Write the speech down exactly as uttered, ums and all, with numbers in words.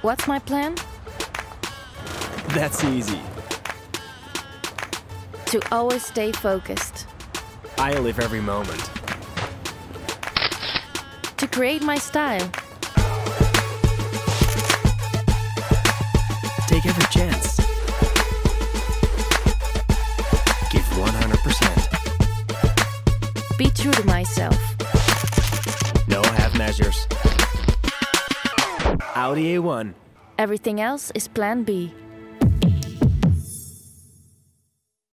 What's my plan? That's easy. To always stay focused. I live every moment. To create my style. Take every chance. Give one hundred percent. Be true to myself. No half measures. Audi A one. Everything else is plan B.